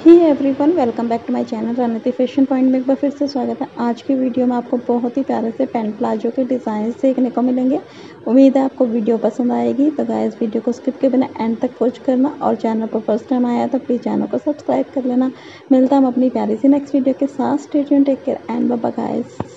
Hey everyone, welcome back to my channel Rananiti fashion point में एक बार फिर से स्वागत है। आज की वीडियो में आपको बहुत ही प्यारे से पैंट प्लाजो के डिज़ाइन देखने को मिलेंगे। उम्मीद है आपको वीडियो पसंद आएगी। तो गाइस, वीडियो को स्किप के बिना एंड तक वॉच करना और चैनल पर फर्स्ट टाइम आया तो प्लीज़ चैनल को सब्सक्राइब कर लेना। मिलता हम अपनी प्यारी सी नेक्स्ट वीडियो के साथ। Stay tuned, take care and bye bye guys.